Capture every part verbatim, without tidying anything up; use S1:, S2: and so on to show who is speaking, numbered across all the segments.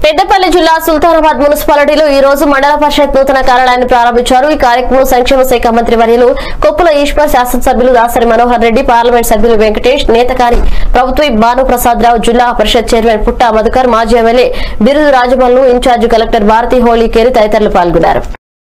S1: పెద్దపల్లి జిల్లా సుల్తానాబాద్ మున్సిపాలిటీలో ఈ రోజు మండల పరిషత్ నూతన కార్యాలయాన్ని ప్రారంభించారు। ఈ కార్యక్రమంలో సంక్షేమ శాఖ మంత్రి వర్యులు కొప్పుల ఈశ్వర్, శాసనసభ్యులు దాసరి మనోహర్ రెడ్డి, పార్లమెంట్ సభ్యులు వెంకటేష్, నేతకారి ప్రభుత్వ భానుప్రసాద్ రావు, జిల్లా పరిషత్ చైర్మన్ పుట్ట మధుకర్, మాజీ MLA Birudu Rajamallu, incharge collector Bharathi Holikeri తదితరులు పాల్గొన్నారు।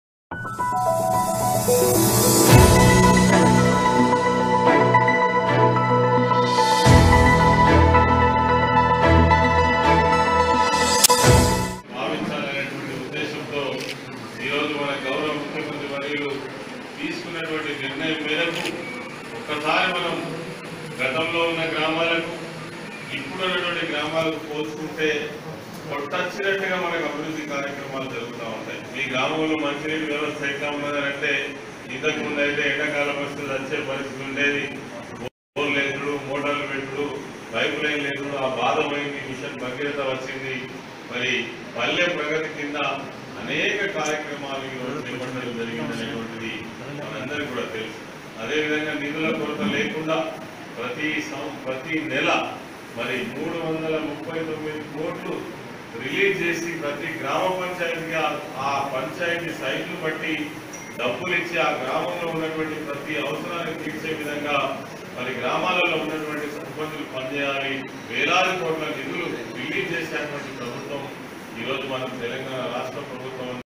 S2: తీసుకున్నటువంటి నిర్ణయం మేరకు ఒక్కసారి మనం గతంలో ఉన్న గ్రామాలకు ఇప్పుడున్నటువంటి గ్రామాలకు పోల్చుకుంటే కొట్టచ్చినట్టుగా మనకు అభివృద్ధి కార్యక్రమాలు జరుగుతూ ఉంటాయి। మీ గ్రామంలో మంచినీటి వ్యవస్థ ఎట్లా ఉన్నదంటే ఇంతకు ముందు అయితే ఎండాకాలం వస్తే వచ్చే పరిస్థితి ఉండేది, బోర్లు లేదుడు, మోటార్లు పెట్టుడు, పైపు లైన్ లేదుడు, ఆ బాధ పోయింది, మిషన్ భగీరథ వచ్చింది। మరి పల్లె ప్రగతి కింద అనేక కార్యక్రమాలు ఈరోజు చేపట్టడం జరిగిందనేటువంటిది మనందరికీ కూడా తెలుసు। అదేవిధంగా నిధుల కొరత లేకుండా ప్రతి ప్రతి నెల మరి మూడు వందల ముప్పై తొమ్మిది కోట్లు రిలీజ్ చేసి ప్రతి గ్రామ పంచాయతీగా ఆ పంచాయతీ సైట్లు బట్టి డబ్బులు ఇచ్చి ఆ గ్రామంలో ఉన్నటువంటి ప్రతి అవసరాన్ని తీర్చే విధంగా మరి గ్రామాలలో ఉన్నటువంటి సర్పంచులు పనిచేయాలి। వేలాది కోట్ల నిధులు రిలీజ్ చేసేటువంటి ప్రభుత్వం ఈరోజు మనం తెలంగాణ రాష్ట్ర ప్రభుత్వం